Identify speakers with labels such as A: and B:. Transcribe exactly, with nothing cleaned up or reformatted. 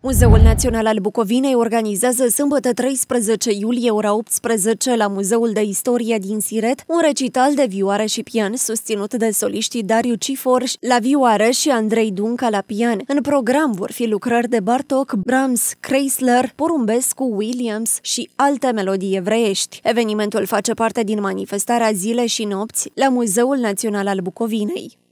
A: Muzeul Național al Bucovinei organizează sâmbătă treisprezece iulie, ora optsprezece, la Muzeul de Istorie din Siret, un recital de vioară și pian susținut de soliștii Dariu Cifor la vioară și Andrei Dunca la pian. În program vor fi lucrări de Bartók, Brahms, Kreisler, Porumbescu, Williams și alte melodii evreiești. Evenimentul face parte din manifestarea Zile și Nopți la Muzeul Național al Bucovinei.